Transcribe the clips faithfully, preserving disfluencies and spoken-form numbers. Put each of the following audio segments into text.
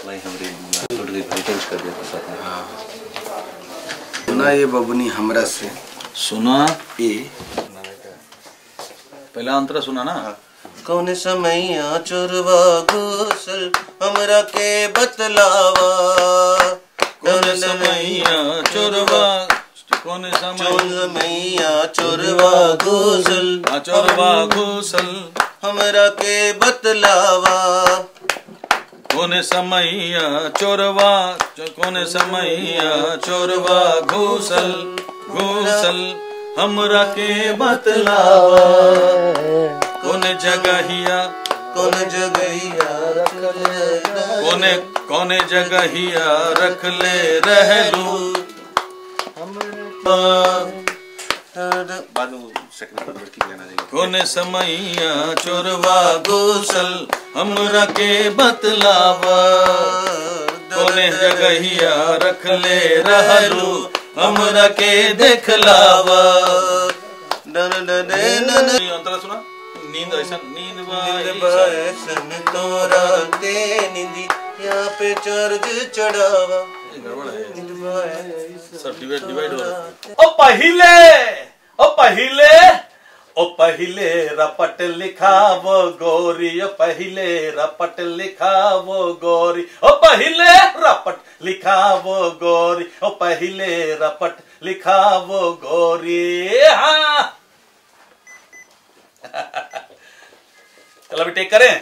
भाई हमरे टूट गई भाई, चेंज कर दिया साथ में। हाँ सुना ये बबुनी हमरा से सुना ए पहला अंतरा सुना ना। कौन समैया चोरवा घुसल हमरा के बतलावा, कौन समैया चोरवा कौन समैया चोरवा घुसल चोरवा घुसल हमरा के बतलावा, कौन समैया चोरवा कौन समैया चोरवा घुसल घुसल हमरा के बतलावा, कौन जगहिया कौन जगहिया रख ले कौन कौन जगहिया रख ले रहलू। बाद में सेकंड पर लड़की लेना चाहिए। कौन समैया चोरवा घुसल हमरा के बतलावा, कौन जगहिया रख ले रहलू हमरा के देखलावा। अंतरा सुना नींद ऐसा नींद बासन तोरा ते निंदी यहाँ पे चार्ज चढ़ावा। गड़बड़ है सब डिवाइड डिवाइड हो रहा है। ओ पहिले ओ पहिले ओ पहिले रपट लिखावो गोरी, ओ पहिले रपट लिखावो गोरी, ओ पहिले रपट लिखावो गोरी, ओ पहिले रपट लिखावो गोरी। हाँ चलो अभी टेक करें,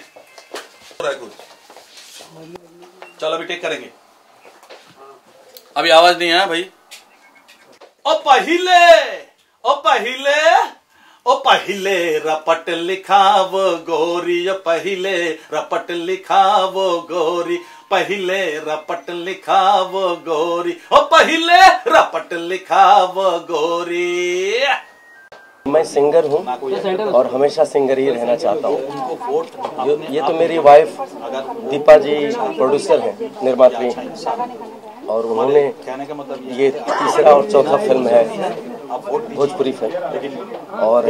चलो अभी टेक करेंगे। अभी आवाज नहीं आया भाई। ओ पहिले ओ पहिले ओ पहिले रपट लिखावो गोरी, ओ पहिले रपट लिखावो गोरी, पहिले रपट लिखावो गोरी, ओ पहिले रपट लिखावो गोरी। मैं सिंगर हूँ और हमेशा सिंगर ही रहना चाहता हूँ। ये तो मेरी वाइफ दीपा जी प्रोड्यूसर हैं, निर्मात्री हैं, और उन्होंने ये तीसरा और चौथा फिल्म है भोजपुरी फिल्म, और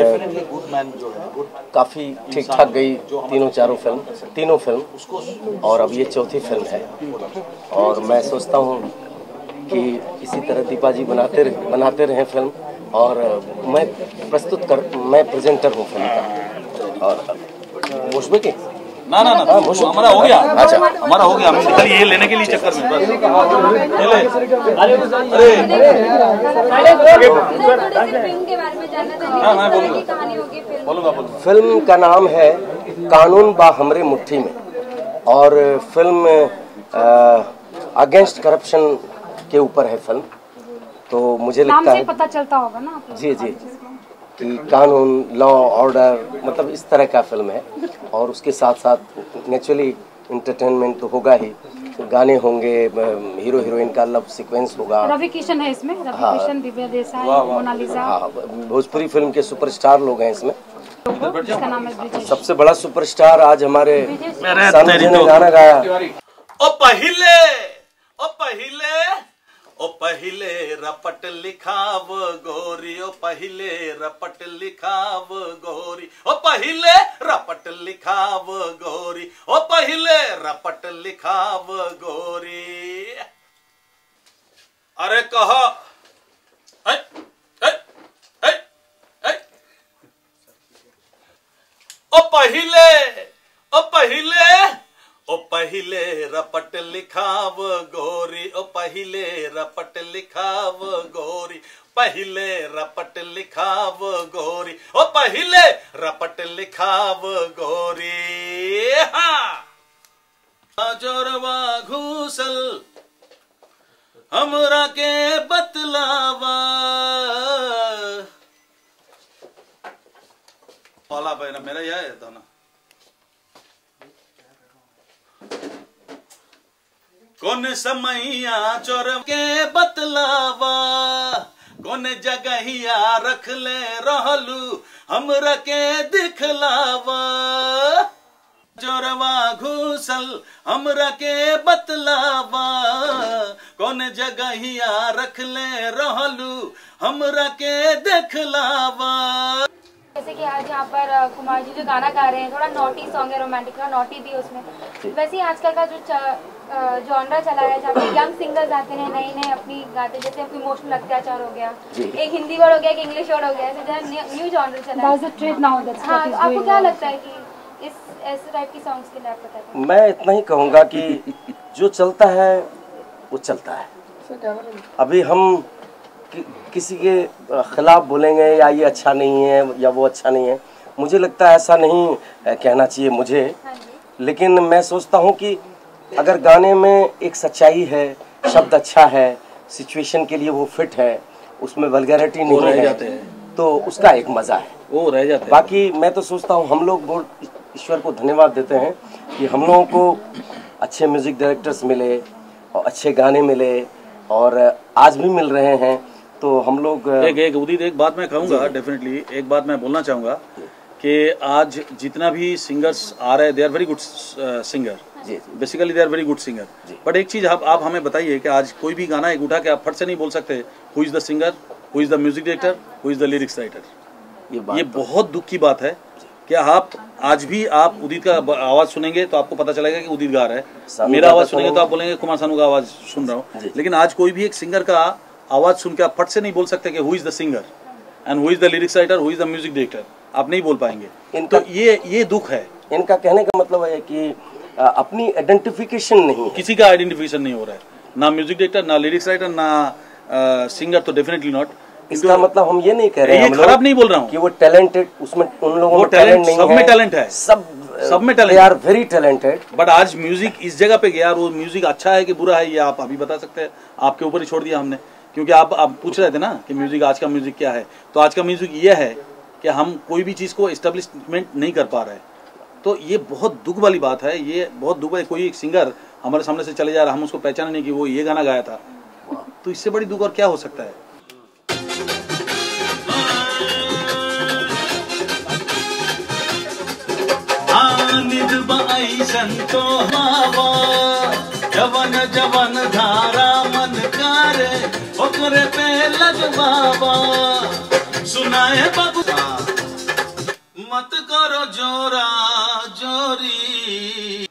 काफ़ी ठीक ठाक गई तीनों चारों फिल्म तीनों फिल्म और अब ये चौथी फिल्म है। और मैं सोचता हूँ कि इसी तरह दीपा जी बनाते बनाते रहें फिल्म, और मैं प्रस्तुत कर मैं प्रेजेंटर हूँ फिल्म का। और मुश्बे की ना ना ना हमारा हो गया। अच्छा हमारा हो गया, हम खाली ये लेने के लिए चक्कर में बस। हाँ मैं बोलूँगा बोलूँगा बोलूँगा। फिल्म का नाम है कानून बा हमरे मुट्ठी में, और फिल्म अगेंस्ट करप्शन के ऊपर है फिल्म। तो मुझे लगता है पता चलता होगा ना जी जी कि कानून लॉ ऑर्डर मतलब इस तरह का फिल्म है, और उसके साथ साथ नेचुरली इंटरटेनमेंट तो होगा ही, तो गाने होंगे, हीरो हीरोइन का लव सीक्वेंस होगा। रवि किशन है इसमें, रवि हाँ, किशन, दिव्या देसाई, मोनालिसा। हाँ, भोजपुरी फिल्म के सुपरस्टार लोग हैं इसमें। इसका नाम है ब्रिजेश। सबसे बड़ा सुपरस्टार आज हमारे सामने ने गाना गाया। ओ पहिले ओ पहिले ओ पहिले रपट लिखाव गोरी, ओ पहिले रपट लिखाव गोरी, ओ पहिले रपट लिखाव गोरी, ओ पहिले रपट लिखाव गोरी। अरे कहो ऐ, ऐ, ऐ, ऐ। ओ पहिले ओ पहिले ओ पहिले रपट लिखाव गोरी, ओ पहिले रपट लिखाव गोरी, पहिले रपट लिखाव गोरी, ओ पहिले रपट लिखाव गोरी। हाँ जोरवा घूसल हमरा के बतलावा, वाला बहना मेरा यह है तो ना। कौन समैया चोर के बतलावा, कौन जगहिया रख ले रहलू हमरा के दिखलावा, चोरवा घुसल हमरा के बतलावा, कौन जगहिया रख ले रहलू हमरा के देखलावा। जैसे कि आज यहाँ पर अ, कुमार जी जो गाना गा रहे हैं, थोड़ा नॉटी सॉन्ग है, रोमांटिक का नॉटी भी है उसमें। वैसे ही आजकल का जो जॉनरा चला है जहाँ पे यंग सिंगर्स आते हैं नए नए अपनी गाते, जैसे इमोशनल अत्याचार हो गया, एक हिंदी वर्ड हो गया, एक इंग्लिश वर्ड हो गया, ऐसे न्यू जॉनरा चला है। That's the trend now, that's हाँ, what is आपको going क्या on. लगता है कि इस ऐसे टाइप की सॉन्ग्स के लिए आप बताते मैं इतना ही कहूँगा कि जो चलता है वो चलता है। अभी हम कि, किसी के खिलाफ बोलेंगे या ये अच्छा नहीं है या वो अच्छा नहीं है, मुझे लगता है ऐसा नहीं कहना चाहिए मुझे। हैं? लेकिन मैं सोचता हूँ कि अगर गाने में एक सच्चाई है, शब्द अच्छा है, सिचुएशन के लिए वो फिट है, उसमें वल्गैरिटी नहीं रह है, जाते हैं। तो उसका एक मज़ा है। वो रह जाते हैं। बाकी मैं तो सोचता हूँ हम लोग बहुत ईश्वर को धन्यवाद देते हैं कि हम लोगों को अच्छे म्यूजिक डायरेक्टर्स मिले और अच्छे गाने मिले और आज भी मिल रहे हैं। तो हम लोग एक एक उदित एक बात मैं कहूँगा, डेफिनेटली एक बात मैं बोलना चाहूँगा कि आज जितना भी सिंगर्स आ रहे हैं, they are very good singer, जी basically they are very good singer. But एक चीज आप, आप हमें बताइए कि आज कोई भी गाना एक उठा के आप फट से नहीं बोल सकते who is the singer, who is the music director, who is the lyrics writer. ये बात ये बहुत दुख की बात है कि आप आज भी आप उदित का आवाज सुनेंगे तो आपको पता चलेगा कि उदित गा रहा है, मेरा आवाज सुनेंगे तो आप बोलेंगे कुमार सानू का आवाज सुन रहा हूँ। लेकिन आज कोई भी एक सिंगर का आवाज सुन के आप फट से नहीं बोल सकते कि who is the singer and who is the lyrics writer, who is the music director, आप नहीं बोल पाएंगे। इनका तो ये ये दुख है। इनका कहने का मतलब है कि आ, अपनी आइडेंटिफिकेशन नहीं है। किसी का आइडेंटिफिकेशन नहीं हो रहा है, ना म्यूजिक डायरेक्टर, ना लिरिक्स राइटर, ना सिंगर, तो डेफिनेटली नॉट। इसका मतलब हम ये नहीं कह रहे ये हैं हम लोग खराब नहीं बोल रहा हूँ कि वो टैलेंटेड, उसमें उन लोगों वो में टैलेंट टैलेंट नहीं सब है, में टैलेंट है, सब सब में they talent are very talented. But आज म्यूजिक इस जगह पे गया और वो म्यूजिक अच्छा है कि बुरा है ये आप अभी बता सकते हैं, आपके ऊपर ही छोड़ दिया हमने, क्योंकि आप आप पूछ रहे थे ना कि म्यूजिक आज का म्यूजिक क्या है। तो आज का म्यूजिक ये है कि हम कोई भी चीज को एस्टेब्लिशमेंट नहीं कर पा रहे। तो ये बहुत दुख वाली बात है, ये बहुत दुख है। कोई एक सिंगर हमारे सामने से चले जा रहा, हम उसको पहचाने नहीं कि वो ये गाना गाया था, तो इससे बड़ी दुख और क्या हो सकता है। जवन जवन धारा मन करे ओकरे पे लगवावा, सुनाए बाबू मत करो जोरा जोरी।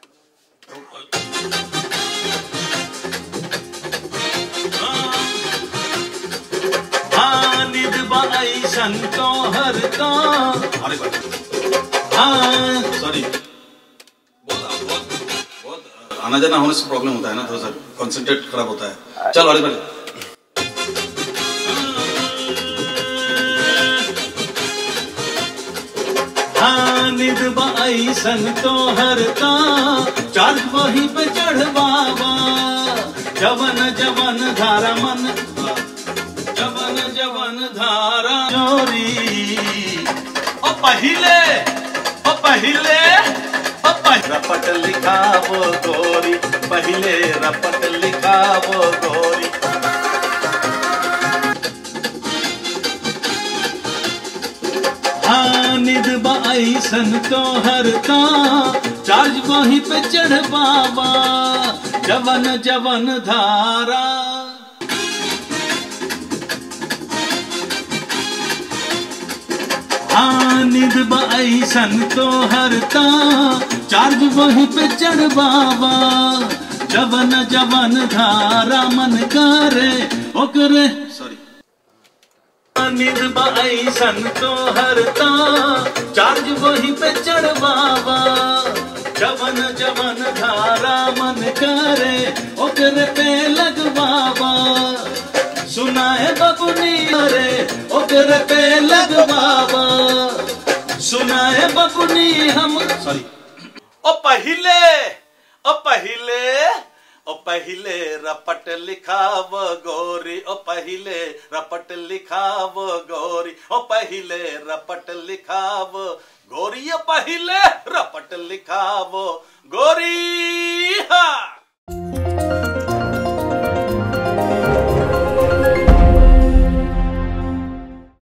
हाँ निध बाई संतो हर तो, अरे हाँ सॉरी, बहुत बहुत बहुत आना जाना होने से प्रॉब्लम होता है ना, थोड़ा सा कंसंट्रेट खराब होता है। चलो अरे भाई निध बाई सन तो हरता चार्ज वही पे चढ़वावा, जवन जवन धारा मन, जवन जवन धारा चोरी। ओ पहिले ओ पहिले ओ पहिले रपट लिखा वो गोरी, पहिले रपट लिखा वो गोरी। निध बाई सन तो हरता चार्ज वही पे चढ़वावा, जवन जवन धारा। हाँ निध बाई सन तो हरता चार्ज वही पे चढ़वावा, जवन जवन धारा मन करे ओकरे, सॉरी निध बाई सन तो हरता चार्ज वही पे चढ़वावा, जवन जवन धारा मन करे ओकरे पे लगवावा, सुनाए बबुनी रे ओकरे पे लगवावा, सुनाए बबुनी हम, सॉरी ओ पहिले ओ पहिले ओ पहिले रपट लिखाव गोरी, ओ पहिले रपट लिखाव गोरी, ओ पहिले रपट लिखाव गोरी, ओ पहिले रपट लिखाव गोरी। हा